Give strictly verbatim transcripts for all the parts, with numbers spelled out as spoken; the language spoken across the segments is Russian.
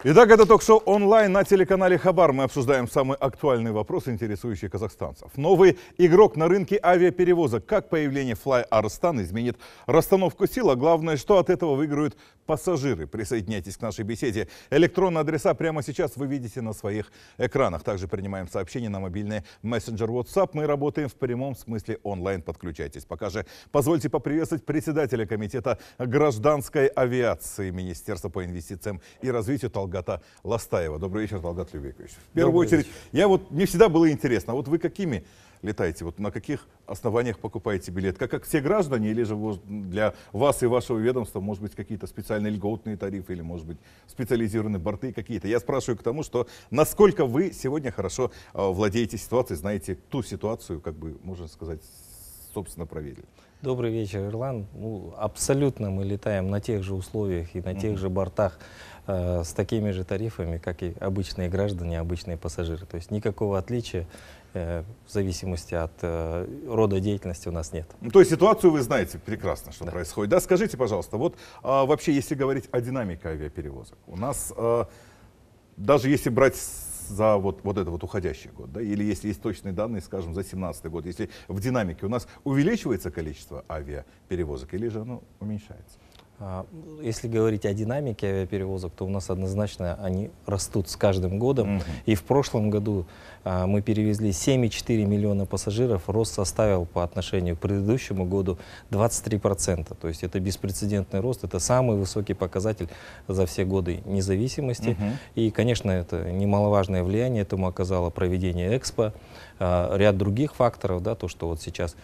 Итак, это ток-шоу онлайн на телеканале Хабар. Мы обсуждаем самые актуальные вопросы, интересующие казахстанцев. Новый игрок на рынке авиаперевозок. Как появление Fly Arstan изменит расстановку сил, а главное, что от этого выиграют пассажиры. Присоединяйтесь к нашей беседе. Электронные адреса прямо сейчас вы видите на своих экранах. Также принимаем сообщения на мобильный мессенджер WhatsApp. Мы работаем в прямом смысле онлайн. Подключайтесь. Пока же позвольте поприветствовать председателя комитета гражданской авиации Министерства по инвестициям и развитию Талгата Ластаева. Добрый вечер, Талгат Любекович. В первую Добрый очередь, вечер. я вот, мне всегда было интересно, а вот вы какими летаете, вот на каких основаниях покупаете билет? Как, как все граждане, или же вот для вас и вашего ведомства, может быть, какие-то специальные льготные тарифы, или, может быть, специализированные борты какие-то? Я спрашиваю к тому, что насколько вы сегодня хорошо э, владеете ситуацией, знаете ту ситуацию, как бы, можно сказать, собственно, проверили. Добрый вечер, Ирлан. Ну, абсолютно мы летаем на тех же условиях и на тех же бортах э, с такими же тарифами, как и обычные граждане, обычные пассажиры. То есть никакого отличия э, в зависимости от э, рода деятельности у нас нет. Ну, то есть ситуацию вы знаете прекрасно, что Да. происходит. Да, скажите, пожалуйста, вот а, вообще, если говорить о динамике авиаперевозок, у нас, а, даже если брать за вот, вот этот вот уходящий год, да, или если есть точные данные, скажем, за семнадцатый год, если в динамике у нас увеличивается количество авиаперевозок или же оно уменьшается? А, Если говорить о динамике авиаперевозок, то у нас однозначно они растут с каждым годом. Мгм. И в прошлом году а, мы перевезли семь и четыре миллиона пассажиров. Рост составил по отношению к предыдущему году двадцать три процента. То есть это беспрецедентный рост, это самый высокий показатель за все годы независимости. Мгм. И, конечно, это немаловажное влияние этому оказало проведение Экспо, а, ряд других факторов, да, то, что вот сейчас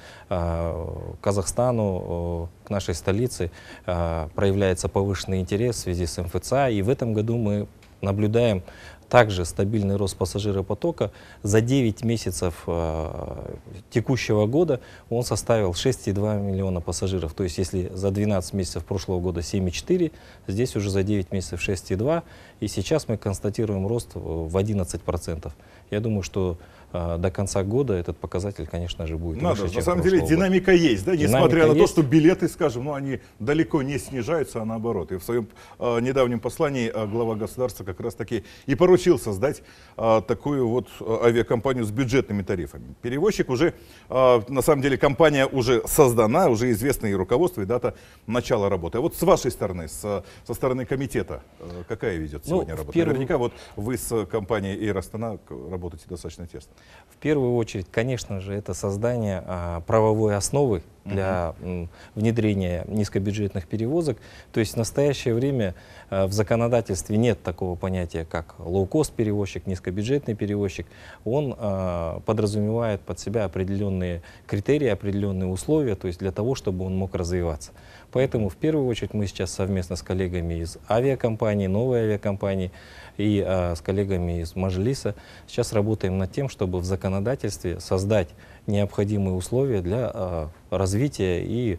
а, Казахстану, к нашей столице, а, проявляется повышенный интерес в связи с эм эф цэ а, и в этом году мы наблюдаем также стабильный рост пассажиропотока. За девять месяцев э, текущего года он составил шесть и два миллиона пассажиров. То есть если за двенадцать месяцев прошлого года семь и четыре, здесь уже за девять месяцев шесть и два, и сейчас мы констатируем рост в одиннадцать процентов. Я думаю, что э, до конца года этот показатель, конечно же, будет Надо, выше, на чем самом деле прошлого года. динамика есть, да, Динамика несмотря на то, есть. что билеты, скажем, ну, они далеко не снижаются, а наоборот. И в своем э, недавнем послании э, глава государства как раз таки и поручил создать э, такую вот э, авиакомпанию с бюджетными тарифами. Перевозчик уже, э, на самом деле, компания уже создана, уже известно и руководство, и дата начала работы. А вот с вашей стороны, с, со стороны комитета, э, какая ведет Ну, сегодня в работа? первую- Наверняка вот вы с компанией Air Astana работаете достаточно тесно. В первую очередь, конечно же, это создание а, правовой основы для м, внедрения низкобюджетных перевозок. То есть в настоящее время а, в законодательстве нет такого понятия, как лоу-кост перевозчик, низкобюджетный перевозчик. Он а, подразумевает под себя определенные критерии, определенные условия, то есть для того, чтобы он мог развиваться. Поэтому в первую очередь мы сейчас совместно с коллегами из авиакомпании, новой авиакомпании и а, с коллегами из Мажилиса сейчас работаем над тем, чтобы в законодательстве создать необходимые условия для а, развития и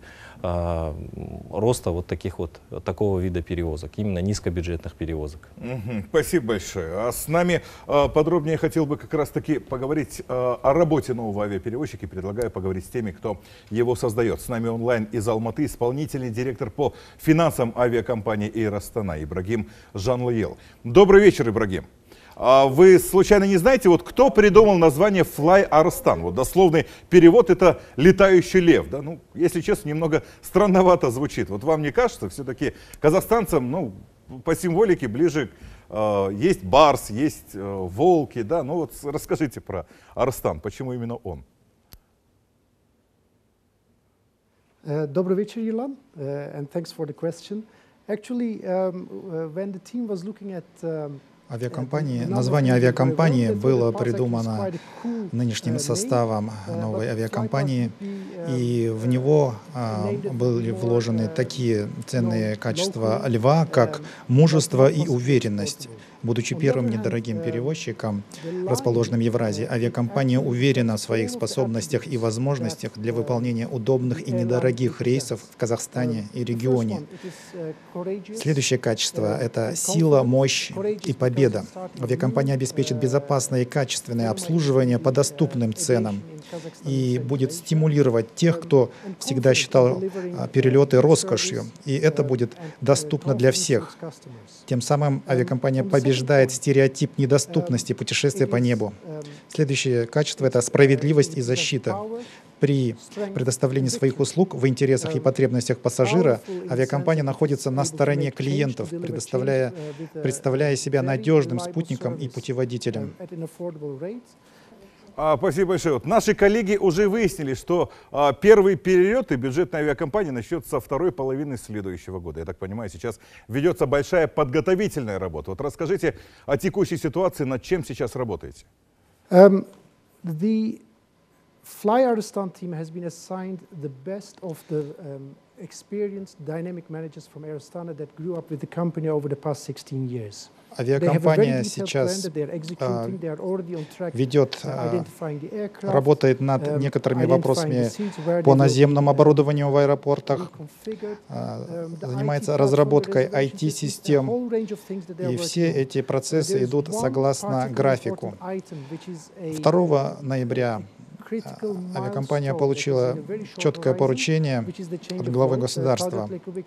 а, роста вот таких вот такого вида перевозок, именно низкобюджетных перевозок. Мгм. Спасибо большое. А с нами а, подробнее хотел бы как раз таки поговорить а, о работе нового авиаперевозчика и предлагаю поговорить с теми, кто его создает. С нами онлайн из Алматы исполнительный директор по финансам авиакомпании Air Astana Ибрагим Жанлыел. Добрый вечер, Ибрагим. А вы случайно не знаете, вот кто придумал название Fly Arstan? Вот дословный перевод — это летающий лев. Да? Ну, если честно, немного странновато звучит. Вот вам не кажется, все-таки казахстанцам, ну, по символике ближе э, есть барс, есть э, волки, да? Ну вот расскажите про Арстан, почему именно он? Uh, Добрый вечер, Ilan, uh, and thanks for the question. Actually, um, uh, when the team was looking at um, Авиакомпании, название авиакомпании было придумано нынешним составом новой авиакомпании, и в него а, были вложены такие ценные качества льва, как мужество и уверенность. Будучи первым недорогим перевозчиком, расположенным в Евразии, авиакомпания уверена в своих способностях и возможностях для выполнения удобных и недорогих рейсов в Казахстане и регионе. Следующее качество — это сила, мощь и победа. Авиакомпания обеспечит безопасное и качественное обслуживание по доступным ценам и будет стимулировать тех, кто всегда считал перелеты роскошью. И это будет доступно для всех. Тем самым авиакомпания побеждает побеждает стереотип недоступности путешествия по небу. Следующее качество — это справедливость и защита. При предоставлении своих услуг в интересах и потребностях пассажира авиакомпания находится на стороне клиентов, предоставляя, представляя себя надежным спутником и путеводителем. А, спасибо большое. Вот наши коллеги уже выяснили, что а, первый перелет и бюджетной авиакомпании начнется со второй половины следующего года. Я так понимаю, сейчас ведется большая подготовительная работа. Вот расскажите о текущей ситуации, над чем сейчас работаете. Um, the Fly Aristan team has been assigned the best of the um, experienced dynamic managers from Air Astana that grew up with the company over the past sixteen years. Авиакомпания сейчас ведет, работает над некоторыми вопросами по наземному оборудованию в аэропортах, занимается разработкой ай ти-систем, и все эти процессы идут согласно графику. второго ноября авиакомпания получила четкое поручение от главы государства,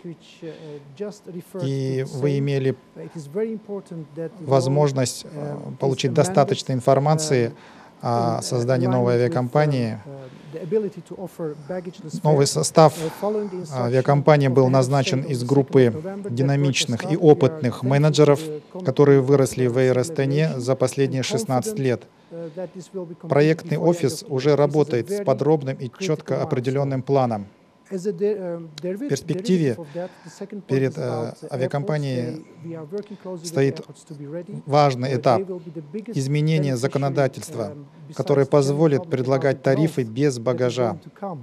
и вы имели возможность получить достаточно информации о создании новой авиакомпании. Новый состав авиакомпании был назначен из группы динамичных и опытных менеджеров, которые выросли в Air Astana за последние шестнадцать лет. Проектный офис уже работает с подробным и четко определенным планом. В перспективе перед э, авиакомпанией стоит важный этап — изменения законодательства, которое позволит предлагать тарифы без багажа.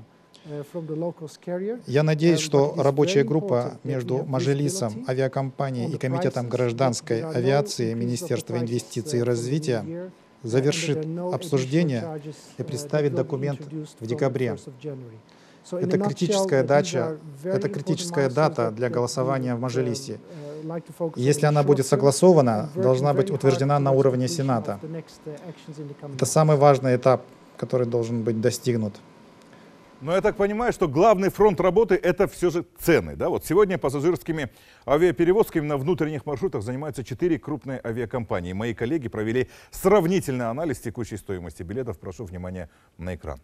Я надеюсь, что рабочая группа между Мажилисом, авиакомпанией и Комитетом гражданской авиации Министерства инвестиций и развития завершит обсуждение и представит документ в декабре. Это критическая дача, это критическая дата для голосования в Мажилисе. Если она будет согласована, должна быть утверждена на уровне Сената. Это самый важный этап, который должен быть достигнут. Но я так понимаю, что главный фронт работы — это все же цены. Да? Вот сегодня пассажирскими авиаперевозками на внутренних маршрутах занимаются четыре крупные авиакомпании. Мои коллеги провели сравнительный анализ текущей стоимости билетов. Прошу внимания на экран.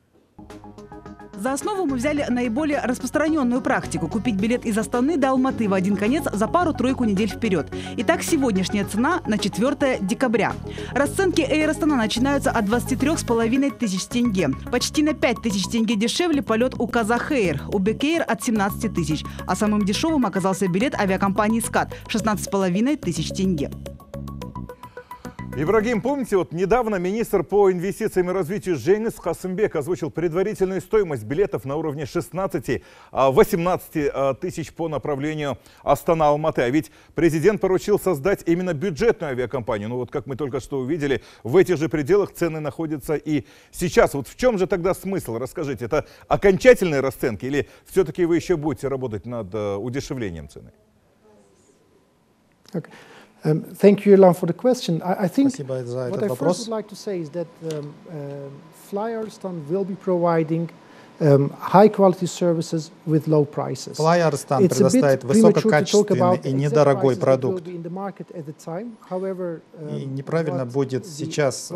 За основу мы взяли наиболее распространенную практику – купить билет из Астаны до Алматы в один конец за пару-тройку недель вперед. Итак, сегодняшняя цена на четвёртое декабря. Расценки Air Astana начинаются от двадцати трёх с половиной тысяч тенге. Почти на пять тысяч тенге дешевле полет у Казах Air, у Бек Эйр от семнадцати тысяч. А самым дешевым оказался билет авиакомпании «Скат» – шестнадцать с половиной тысяч тенге. Ибрагим, помните, вот недавно министр по инвестициям и развитию Женис Хасымбек озвучил предварительную стоимость билетов на уровне шестнадцати-восемнадцати тысяч по направлению Астана-Алматы. А ведь президент поручил создать именно бюджетную авиакомпанию. Ну вот как мы только что увидели, в этих же пределах цены находятся и сейчас. Вот в чем же тогда смысл? Расскажите, это окончательные расценки или все-таки вы еще будете работать над удешевлением цены? Okay. Um, thank you, Ilan, for the question. I, I think Спасибо за what этот I вопрос. first would like to say is that um, uh, Fly Aristan will be providing um, high-quality services with low prices. Fly Aristan предоставит высококачественный и недорогой продукт. И неправильно будет сейчас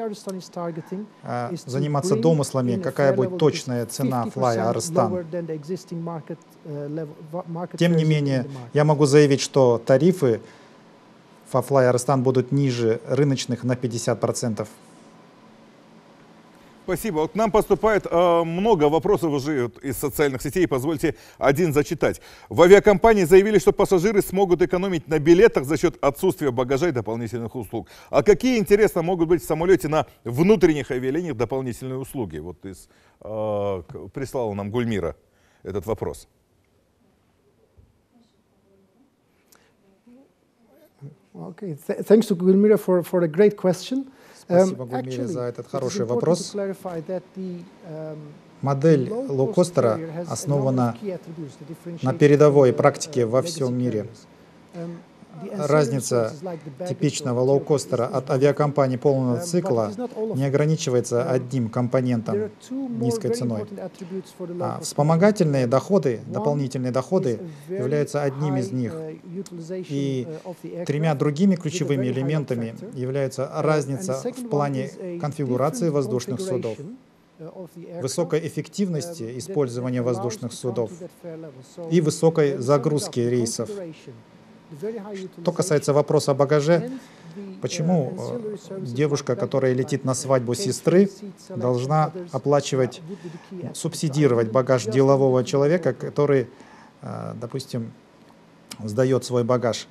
заниматься домыслами, какая будет точная цена Fly Aristan. Тем не менее, я могу заявить, что тарифы по Fly Aristan будут ниже рыночных на пятьдесят процентов. Спасибо. Вот к нам поступает э, много вопросов уже вот, из социальных сетей. Позвольте один зачитать. В авиакомпании заявили, что пассажиры смогут экономить на билетах за счет отсутствия багажа и дополнительных услуг. А какие, интересно, могут быть в самолете на внутренних авиалиниях дополнительные услуги? Вот из, э, прислала нам Гульмира этот вопрос. Okay. Th thanks to Gulmira for, for a great question. Спасибо, Гульмире, за этот хороший вопрос. Модель лоукостера основана на передовой практике во всем мире. разница типичного лоукостера от авиакомпании полного цикла не ограничивается одним компонентом низкой ценой. А вспомогательные доходы, дополнительные доходы являются одним из них. И тремя другими ключевыми элементами является разница в плане конфигурации воздушных судов, высокой эффективности использования воздушных судов и высокой загрузки рейсов. Что касается вопроса о багаже, почему девушка, которая летит на свадьбу сестры, должна оплачивать, субсидировать багаж делового человека, который, допустим, сдает свой багаж?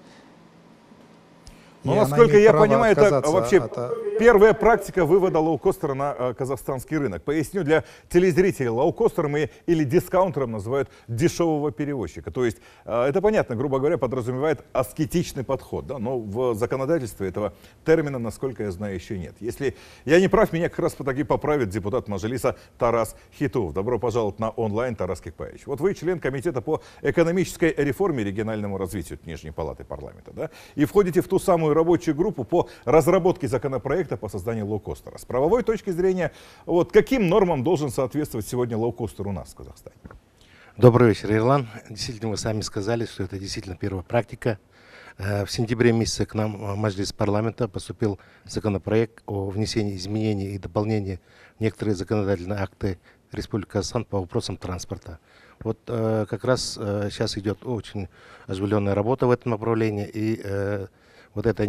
Ну, насколько я понимаю, это вообще от... первая практика вывода лоукостера на э, казахстанский рынок. Поясню для телезрителей, лоукостером и, или дискаунтером называют дешевого перевозчика. То есть, э, это понятно, грубо говоря, подразумевает аскетичный подход. Да? Но в законодательстве этого термина, насколько я знаю, еще нет. Если я не прав, меня как раз таки поправит депутат Мажилиса Тарас Хитуов. Добро пожаловать на онлайн, Тарас Кикпаевич. Вот вы член комитета по экономической реформе и региональному развитию Нижней палаты парламента. Да? И входите в ту самую рабочую группу по разработке законопроекта по созданию лоукостера. С правовой точки зрения, вот каким нормам должен соответствовать сегодня лоукостер у нас в Казахстане? Добрый вечер, Ирлан. Действительно, вы сами сказали, что это действительно первая практика. В сентябре месяце к нам в Мажилис парламента поступил законопроект о внесении изменений и дополнений в некоторые законодательные акты Республики Казахстан по вопросам транспорта. Вот э, как раз э, сейчас идет очень оживленная работа в этом направлении, и э, вот это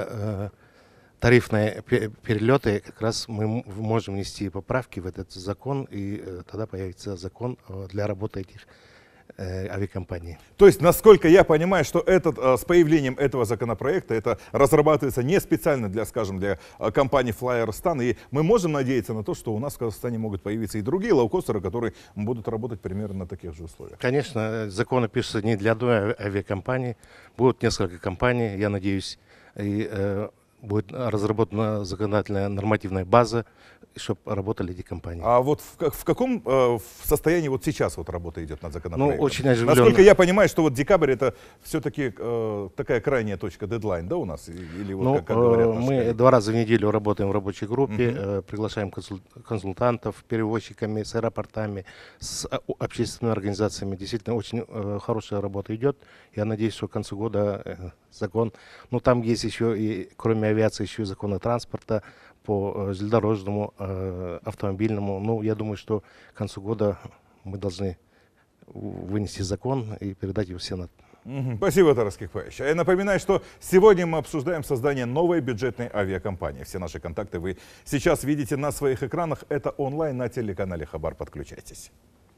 низкотарифные перелеты, как раз мы можем внести поправки в этот закон, и э, тогда появится закон для работы этих э, авиакомпаний. То есть, насколько я понимаю, что этот, э, с появлением этого законопроекта, это разрабатывается не специально для, скажем, для э, компании Flyerstan, и мы можем надеяться на то, что у нас в Казахстане могут появиться и другие лоукостеры, которые будут работать примерно на таких же условиях. Конечно, законы пишутся не для одной авиакомпании, будут несколько компаний, я надеюсь, и э, будет разработана законодательная нормативная база, чтобы работали эти компании. А вот в, в каком э, в состоянии вот сейчас вот работа идет над законопроектом? Ну, очень оживленно. Насколько я понимаю, что вот декабрь это все-таки э, такая крайняя точка, дедлайн, да, у нас? Или вот, ну, как, как говорят наши мы коллеги? два раза в неделю работаем в рабочей группе, Uh-huh. э, приглашаем консуль, консультантов, перевозчиками, с аэропортами, с э, общественными организациями. Действительно, очень э, хорошая работа идет. Я надеюсь, что к концу года э, закон, ну там есть еще и, кроме авиации, еще и законы транспорта, по железнодорожному, э, автомобильному. Ну, я думаю, что к концу года мы должны вынести закон и передать его в Сенат. Угу. Спасибо, Тарас Кикпаевич. Я напоминаю, что сегодня мы обсуждаем создание новой бюджетной авиакомпании. Все наши контакты вы сейчас видите на своих экранах. Это онлайн на телеканале Хабар. Подключайтесь.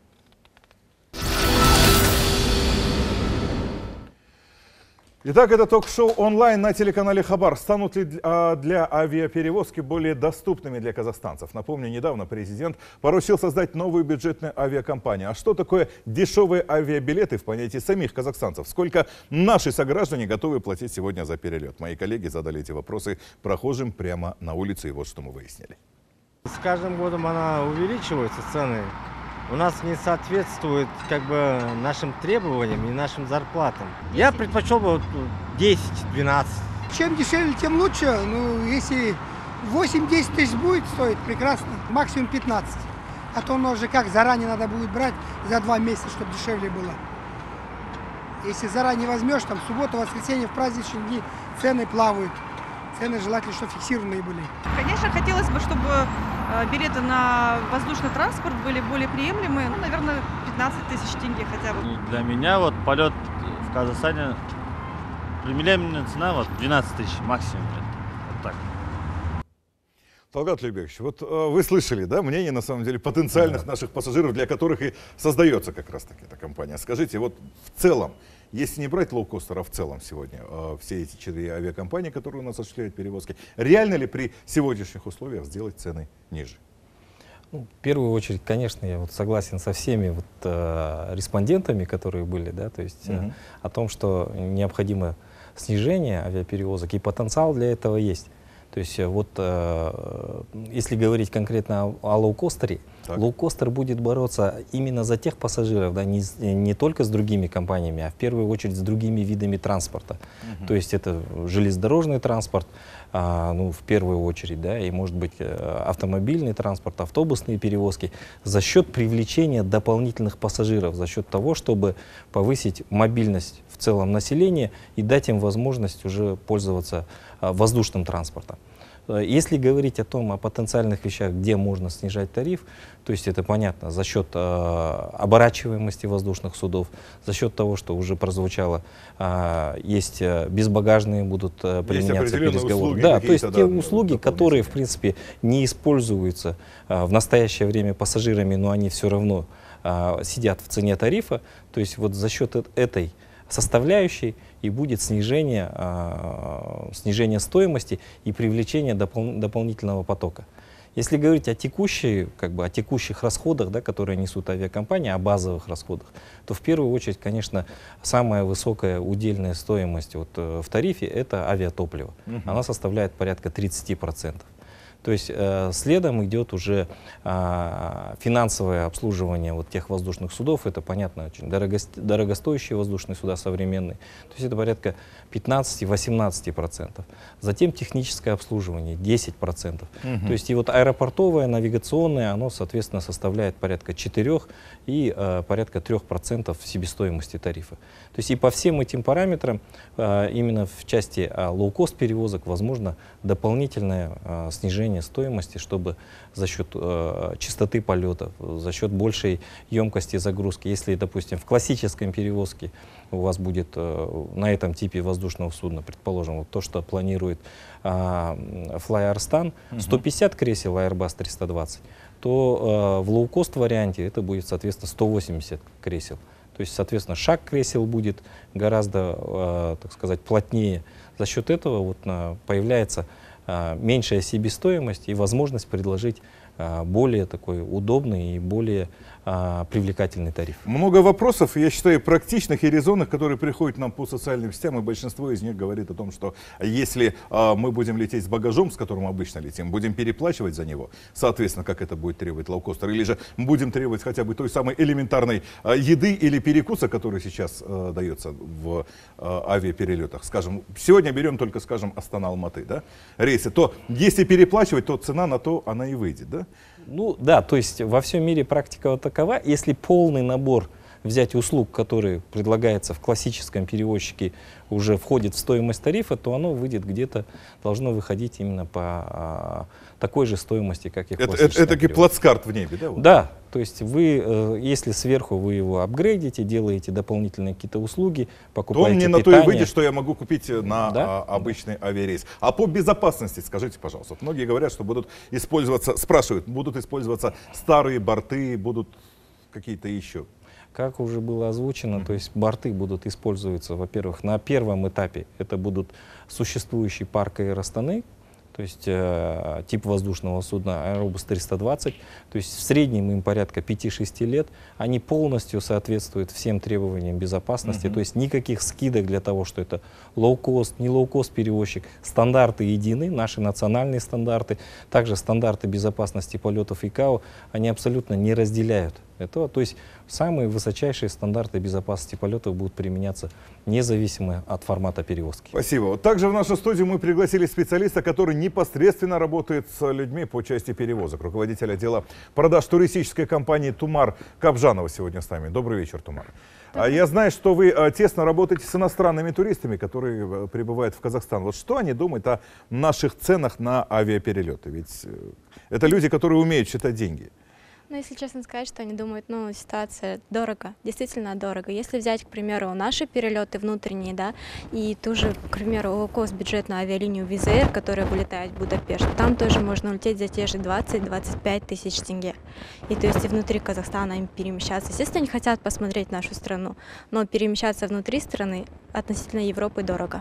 Итак, это ток-шоу онлайн на телеканале Хабар. Станут ли для авиаперевозки более доступными для казахстанцев? Напомню, недавно президент поручил создать новую бюджетную авиакомпанию. А что такое дешевые авиабилеты в понятии самих казахстанцев? Сколько наши сограждане готовы платить сегодня за перелет? Мои коллеги задали эти вопросы прохожим прямо на улице, и вот что мы выяснили. С каждым годом она увеличивается, цены. У нас не соответствует как бы нашим требованиям и нашим зарплатам. Я предпочел бы десять-двенадцать. Чем дешевле, тем лучше. Ну, если восемь-десять тысяч будет стоить, прекрасно. Максимум пятнадцать. А то оно уже как, заранее надо будет брать за два месяца, чтобы дешевле было. Если заранее возьмешь, там, суббота, воскресенье, в праздничные дни цены плавают. Цены желательно, чтобы фиксированные были. Конечно, хотелось бы, чтобы билеты на воздушный транспорт были более приемлемые. Ну, наверное, пятнадцать тысяч тенге хотя бы. Ну, для меня вот полет в Казахстане, приемлемая цена вот двенадцать тысяч максимум. Вот так. Талгат Лейбекович, вот э, вы слышали, да, мнение, на самом деле, потенциальных да. наших пассажиров, для которых и создается как раз-таки эта компания. Скажите, вот в целом, если не брать лоукостера, а в целом сегодня, э, все эти четыре авиакомпании, которые у нас осуществляют перевозки, реально ли при сегодняшних условиях сделать цены ниже? Ну, в первую очередь, конечно, я вот согласен со всеми вот, э, респондентами, которые были, да, то есть uh-huh. э, о том, что необходимо снижение авиаперевозок, и потенциал для этого есть. То есть вот э, если говорить конкретно о, о лоукостере, Лоукостер будет бороться именно за тех пассажиров, да, не, не только с другими компаниями, а в первую очередь с другими видами транспорта. Uh-huh. То есть это железнодорожный транспорт, а, ну, в первую очередь, да, и может быть автомобильный транспорт, автобусные перевозки, за счет привлечения дополнительных пассажиров, за счет того, чтобы повысить мобильность в целом населения и дать им возможность уже пользоваться а, воздушным транспортом. Если говорить о том, о потенциальных вещах, где можно снижать тариф, то есть это понятно, за счет э, оборачиваемости воздушных судов, за счет того, что уже прозвучало, э, есть э, безбагажные будут э, применяться переговоры. Да, то есть те да, услуги, которые, в принципе, не используются э, в настоящее время пассажирами, но они все равно э, сидят в цене тарифа, то есть вот за счет этой составляющей и будет снижение, э, снижение стоимости и привлечение допол дополнительного потока. Если говорить о, текущей, как бы, о текущих расходах, да, которые несут авиакомпании, о базовых расходах, то в первую очередь, конечно, самая высокая удельная стоимость вот, э, в тарифе — это авиатопливо. Uh-huh. Она составляет порядка тридцати процентов. То есть э, следом идет уже э, финансовое обслуживание вот тех воздушных судов. Это, понятно, очень дорого, дорогостоящие воздушные суда современные. То есть это порядка пятнадцати-восемнадцати процентов. Затем техническое обслуживание десять процентов. Угу. То есть и вот аэропортовое, навигационное, оно, соответственно, составляет порядка четырёх и э, порядка трёх процентов себестоимости тарифа. То есть и по всем этим параметрам, э, именно в части э, лоу-кост перевозок, возможно дополнительное э, снижение стоимости, чтобы за счет э, частоты полетов, за счет большей емкости загрузки, если, допустим, в классическом перевозке у вас будет э, на этом типе воздушного судна, предположим, вот то, что планирует э, Fly-Arstan, сто пятьдесят кресел Airbus триста двадцать, то э, в лоу-кост варианте это будет, соответственно, сто восемьдесят кресел. То есть, соответственно, шаг кресел будет гораздо, э, так сказать, плотнее. За счет этого вот, э, появляется меньшая себестоимость и возможность предложить а, более такой удобный и более а, привлекательный тариф. Много вопросов, я считаю, практичных и резонных, которые приходят нам по социальным сетям, и большинство из них говорит о том, что если а, мы будем лететь с багажом, с которым обычно летим, будем переплачивать за него, соответственно, как это будет требовать лоукостер, или же будем требовать хотя бы той самой элементарной а, еды или перекуса, который сейчас а, дается в а, авиаперелетах. Скажем, сегодня берем только, скажем, Астана-Алматы, да, рейсы, то если переплачивать, то цена на то она и выйдет, да? Ну да, то есть во всем мире практика вот такова. Если полный набор взять услуг, который предлагается в классическом перевозчике, уже входит в стоимость тарифа, то оно выйдет где-то, должно выходить именно по а, такой же стоимости, как и в классическом перевозчике. Это таки плацкарт в небе, да? Вот? Да, то есть вы, э, если сверху вы его апгрейдите, делаете дополнительные какие-то услуги, покупаете то он не питание. На то и выйдет, что я могу купить на да? а, обычный авиарейс. А по безопасности, скажите, пожалуйста, вот многие говорят, что будут использоваться, спрашивают, будут использоваться старые борты, будут какие-то еще. Как уже было озвучено, mm-hmm. то есть борты будут использоваться, во-первых, на первом этапе это будут существующий парк Air Astana, то есть э, тип воздушного судна Airbus триста двадцать, то есть в среднем им порядка пяти-шести лет, они полностью соответствуют всем требованиям безопасности, mm-hmm. то есть никаких скидок для того, что это лоу-кост, не лоу-кост перевозчик, стандарты едины, наши национальные стандарты, также стандарты безопасности полетов ИКАО, они абсолютно не разделяют этого, то есть самые высочайшие стандарты безопасности полетов будут применяться независимо от формата перевозки. Спасибо. Вот также в нашу студию мы пригласили специалиста, который непосредственно работает с людьми по части перевозок, руководитель отдела продаж туристической компании «Тумар» Кабжанова сегодня с нами. Добрый вечер, Тумар. Добрый. Я знаю, что вы тесно работаете с иностранными туристами, которые прибывают в Казахстан. Вот что они думают о наших ценах на авиаперелеты? Ведь это люди, которые умеют считать деньги. Ну, если честно сказать, что они думают, ну, ситуация дорого, действительно дорого. Если взять, к примеру, наши перелеты внутренние, да, и ту же, к примеру, лоукост бюджетную авиалинию Wizz Air, которая вылетает в Будапешт, там тоже можно улететь за те же двадцать-двадцать пять тысяч тенге. И то есть и внутри Казахстана им перемещаться. Естественно, они хотят посмотреть нашу страну, но перемещаться внутри страны относительно Европы дорого.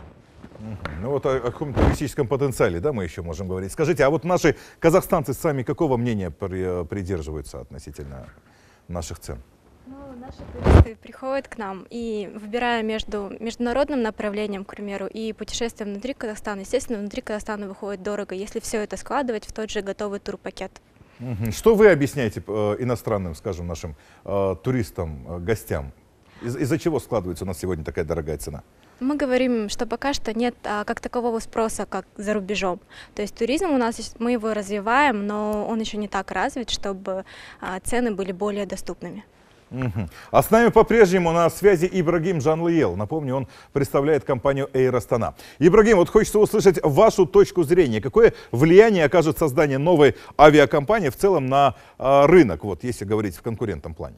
Ну вот о, о каком-то туристическом потенциале, да, мы еще можем говорить. Скажите, а вот наши казахстанцы сами какого мнения при, придерживаются относительно наших цен? Ну, наши туристы приходят к нам и, выбирая между международным направлением, к примеру, и путешествием внутри Казахстана, естественно, внутри Казахстана выходит дорого, если все это складывать в тот же готовый турпакет. Что вы объясняете э, иностранным, скажем, нашим э, туристам, э, гостям? Из- из-за чего складывается у нас сегодня такая дорогая цена? Мы говорим, что пока что нет а, как такового спроса, как за рубежом. То есть туризм у нас, есть- мы его развиваем, но он еще не так развит, чтобы а, цены были более доступными. Мгм. А с нами по-прежнему на связи Ибрагим Жанлиел. Напомню, он представляет компанию Air Astana. Ибрагим, вот хочется услышать вашу точку зрения. Какое влияние окажет создание новой авиакомпании в целом на а, рынок, вот, если говорить в конкурентном плане?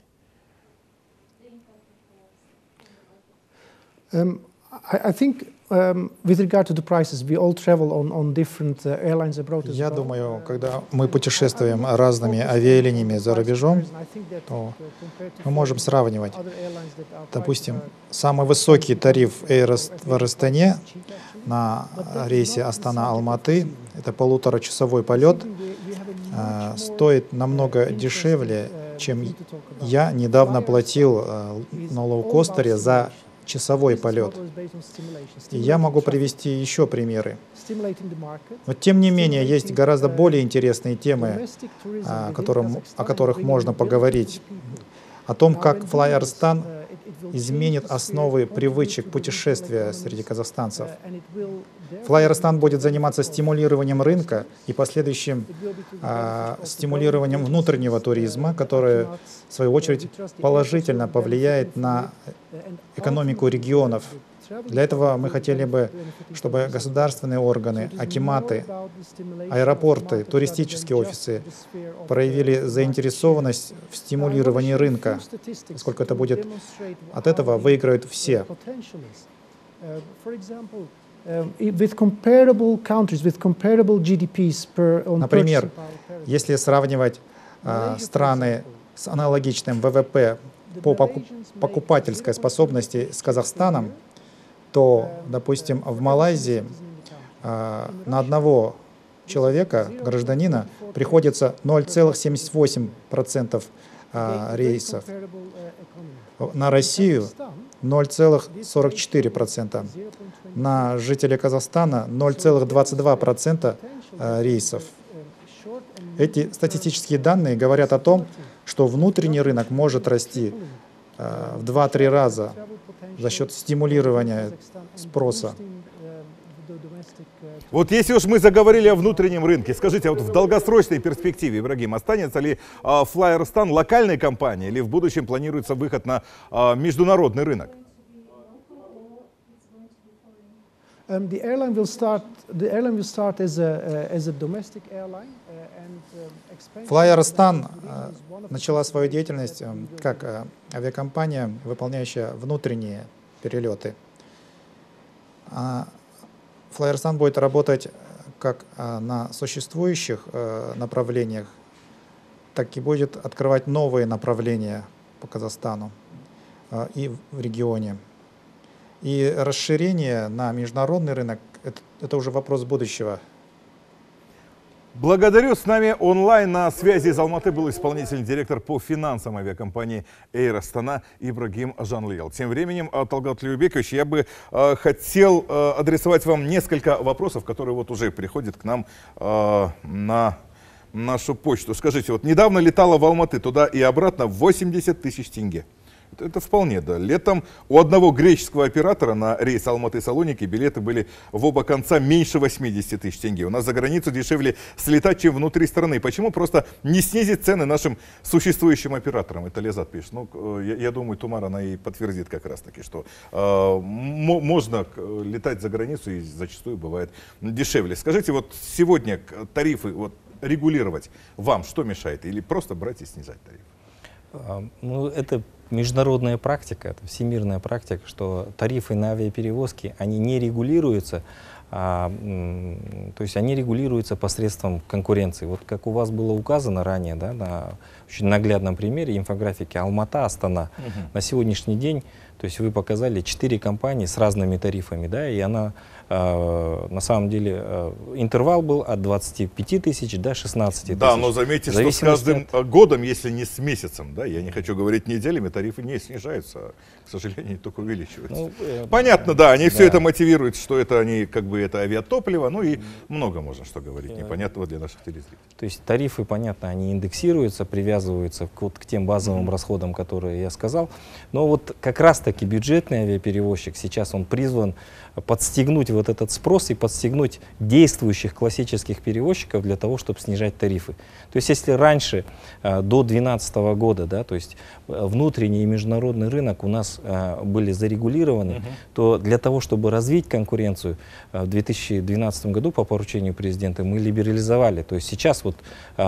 Um, I, I think um, with regard to the prices, we all travel on, on different uh, airlines abroad as Я well. думаю, когда мы путешествуем разными авиалиниями за рубежом, то мы можем сравнивать. Допустим, самый высокий тариф Air Ast- в Астане на рейсе Астана-Алматы, это полуторачасовой полет, э, стоит намного дешевле, чем я недавно платил э, на лоукостере за часовой полет. И я могу привести еще примеры. Но тем не менее, есть гораздо более интересные темы, о, котором, о которых можно поговорить. О том, как Flyarastan изменит основы привычек путешествия среди казахстанцев. Flyarastan будет заниматься стимулированием рынка и последующим а, стимулированием внутреннего туризма, которое, в свою очередь, положительно повлияет на экономику регионов. Для этого мы хотели бы, чтобы государственные органы, акиматы, аэропорты, туристические офисы проявили заинтересованность в стимулировании рынка, поскольку это будет, от этого выиграют все. Например, если сравнивать а, страны с аналогичным вэ вэ пэ по поку- покупательской способности с Казахстаном, то, допустим, в Малайзии а, на одного человека, гражданина, приходится ноль целых семьдесят восемь сотых процента а, рейсов. На Россию ноль целых сорок четыре сотых процента. На жителей Казахстана ноль целых двадцать два сотых процента а, рейсов. Эти статистические данные говорят о том, что внутренний рынок может расти а, в два-три раза за счет стимулирования спроса. Вот если уж мы заговорили о внутреннем рынке, скажите, а вот в долгосрочной перспективе, Ибрагим, останется ли а, Flyarastan локальной компанией или в будущем планируется выход на а, международный рынок? Um, the airline will start. The airline will start as a uh, as a domestic airline, uh, and um, expansion. Flyarastan э, начала свою деятельность э, как э, авиакомпания, выполняющая внутренние перелеты. А Flyarastan будет работать как э, на существующих э, направлениях, так и будет открывать новые направления по Казахстану э, и в регионе. И расширение на международный рынок это, — это уже вопрос будущего. Благодарю. С нами онлайн на связи из Алматы был исполнительный директор по финансам авиакомпании Air Astana Ибрагим Жанлиел. Тем временем, Талгат Леубекович, я бы э, хотел э, адресовать вам несколько вопросов, которые вот уже приходят к нам э, на нашу почту. Скажите, вот недавно летала в Алматы туда и обратно восемьдесят тысяч тенге. Это вполне, да. Летом у одного греческого оператора на рейс Алматы-Салоники билеты были в оба конца меньше восьмидесяти тысяч тенге. У нас за границу дешевле слетать, чем внутри страны. Почему просто не снизить цены нашим существующим операторам? Это Лезат пишет. Ну, я, я думаю, Тумар, она и подтвердит как раз таки, что э, можно летать за границу и зачастую бывает дешевле. Скажите, вот сегодня тарифы вот, регулировать вам что мешает? Или просто брать и снижать тарифы? Ну, это международная практика, это всемирная практика, что тарифы на авиаперевозки, они не регулируются, а, то есть они регулируются посредством конкуренции. Вот как у вас было указано ранее, да, на очень наглядном примере инфографики Алмата, Астана, угу. На сегодняшний день То есть вы показали четыре компании с разными тарифами, да, и она э, на самом деле э, интервал был от двадцати пяти тысяч до шестнадцати тысяч. Да, но заметьте, что с каждым от... годом, если не с месяцем, да, я не хочу говорить неделями, тарифы не снижаются, а, к сожалению, только увеличиваются. Ну, э, Понятно, да, они да. все это мотивируют, что это они как бы это авиатопливо, ну и много можно что говорить, непонятного для наших телезрителей. То есть тарифы, понятно, они индексируются, привязываются к, вот, к тем базовым mm-hmm. расходам, которые я сказал. Но вот как раз-таки бюджетный авиаперевозчик сейчас он призван подстегнуть вот этот спрос и подстегнуть действующих классических перевозчиков для того, чтобы снижать тарифы. То есть если раньше, до две тысячи двенадцатого года, да, то есть внутренний и международный рынок у нас были зарегулированы, uh-huh. то для того, чтобы развить конкуренцию, в две тысячи двенадцатом году по поручению президента мы либерализовали. То есть сейчас вот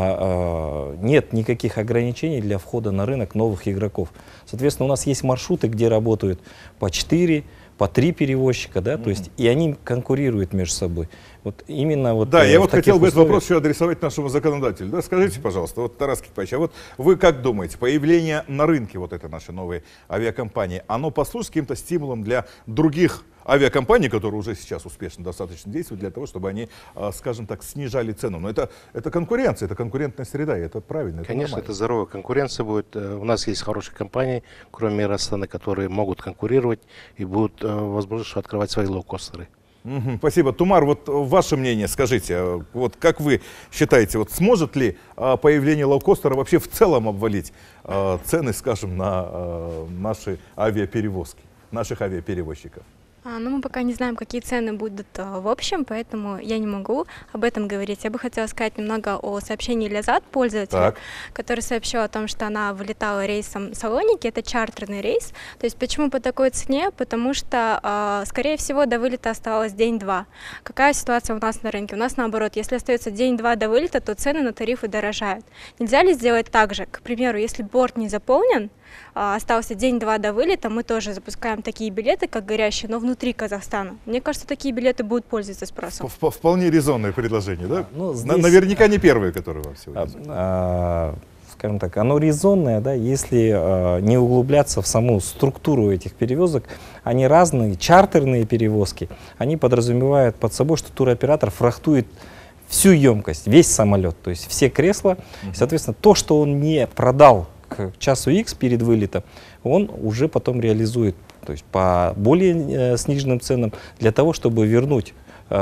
нет никаких ограничений для входа на рынок новых игроков. Соответственно, у нас есть маршруты, где работают по четыре, по три перевозчика, да, mm-hmm. то есть и они конкурируют между собой. Вот именно вот. Да, э, я вот хотел бы этот вопрос еще адресовать нашему законодателю. Да, скажите, пожалуйста, вот Тарас Кикпаевич, а вот вы как думаете, появление на рынке вот этой нашей новой авиакомпании, оно послужит каким-то стимулом для других авиакомпаний, которые уже сейчас успешно достаточно действуют, для того, чтобы они, скажем так, снижали цену? Но это, это конкуренция, это конкурентная среда, и это правильно. Конечно, это, это здоровая конкуренция будет. У нас есть хорошие компании, кроме Air Astana, которые могут конкурировать и будут возможность открывать свои лоукостеры. Угу, спасибо. Тумар, вот ваше мнение, скажите, вот как вы считаете, вот сможет ли а, появление лоукостера вообще в целом обвалить а, цены, скажем, на а, наши авиаперевозки, наших авиаперевозчиков? А, ну, мы пока не знаем, какие цены будут а, в общем, поэтому я не могу об этом говорить. Я бы хотела сказать немного о сообщении Лязат, пользователя, так. который сообщил о том, что она вылетала рейсом Салоники, это чартерный рейс. То есть почему по такой цене? Потому что, а, скорее всего, до вылета осталось день-два. Какая ситуация у нас на рынке? У нас наоборот, если остается день-два до вылета, то цены на тарифы дорожают. Нельзя ли сделать так же? К примеру, если борт не заполнен, остался день-два до вылета, мы тоже запускаем такие билеты, как горящие, но внутри Казахстана. Мне кажется, такие билеты будут пользоваться спросом. Вполне резонное предложение, да? Ну, здесь... Наверняка не первые, которые вам сегодня звонят. А, скажем так, оно резонное, да, если а, не углубляться в саму структуру этих перевозок. Они разные, чартерные перевозки, они подразумевают под собой, что туроператор фрахтует всю емкость, весь самолет, то есть все кресла. Mm-hmm. Соответственно, то, что он не продал к часу X перед вылетом, он уже потом реализует, то есть по более э, сниженным ценам, для того, чтобы вернуть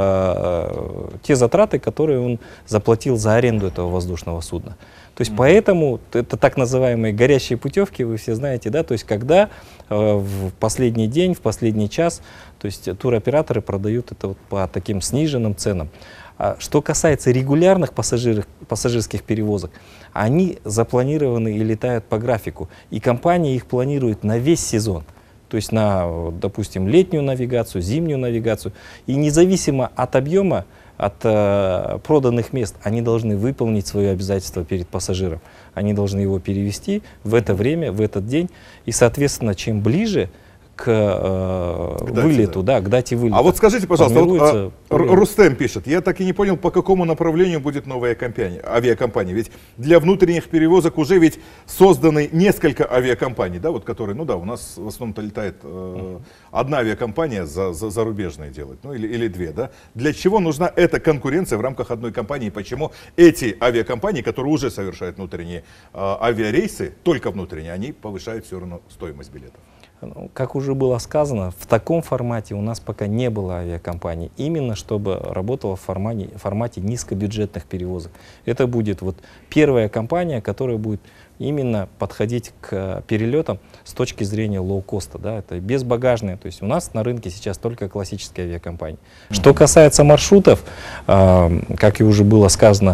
э, те затраты, которые он заплатил за аренду этого воздушного судна. То есть mm-hmm. поэтому это так называемые горящие путевки, вы все знаете, да, то есть когда э, в последний день, в последний час, то есть туроператоры продают это вот по таким сниженным ценам. А что касается регулярных пассажир, пассажирских перевозок, они запланированы и летают по графику, и компания их планирует на весь сезон. То есть на, допустим, летнюю навигацию, зимнюю навигацию. И независимо от объема, от э, проданных мест, они должны выполнить свое обязательство перед пассажиром. Они должны его перевести в это время, в этот день. И, соответственно, чем ближе к, э, к дате, вылету, да. да, к дате вылета. А вот скажите, пожалуйста, вот, а, Рустем пишет, я так и не понял, по какому направлению будет новая компания, авиакомпания. Ведь для внутренних перевозок уже ведь созданы несколько авиакомпаний, да, вот которые, ну да, у нас в основном-то летает э, одна авиакомпания за, за, зарубежные делает, ну или, или две, да. Для чего нужна эта конкуренция в рамках одной компании? Почему эти авиакомпании, которые уже совершают внутренние э, авиарейсы, только внутренние, они повышают все равно стоимость билетов? Как уже было сказано, в таком формате у нас пока не было авиакомпаний, именно чтобы работала в формате, формате низкобюджетных перевозок. Это будет вот первая компания, которая будет именно подходить к перелетам с точки зрения лоукоста, да, это безбагажные, то есть у нас на рынке сейчас только классические авиакомпании. Mm-hmm. Что касается маршрутов, э, как и уже было сказано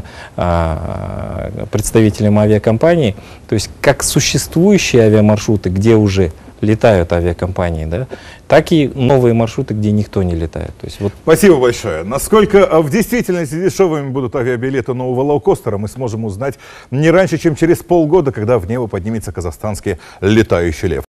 э, представителям авиакомпании, то есть как существующие авиамаршруты, где уже летают авиакомпании, да, так и новые маршруты, где никто не летает. То есть вот... Спасибо большое. Насколько в действительности дешевыми будут авиабилеты нового лоукостера, мы сможем узнать не раньше, чем через полгода, когда в небо поднимется казахстанский летающий лев.